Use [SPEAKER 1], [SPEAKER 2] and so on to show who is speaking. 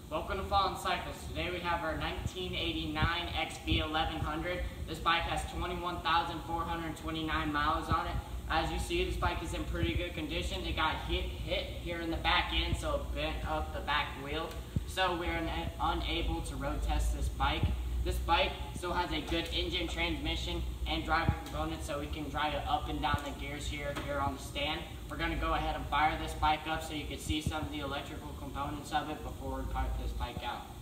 [SPEAKER 1] Welcome to Fallen Cycles. Today we have our 1989 XB1100. This bike has 21,429 miles on it. As you see, this bike is in pretty good condition. It got hit here in the back end, so it bent up the back wheel. So we're unable to road test this bike. This bike still has a good engine, transmission, and driver components, so we can drive it up and down the gears here on the stand. We're going to go ahead and fire this bike up so you can see some of the electrical components of it before we park this bike out.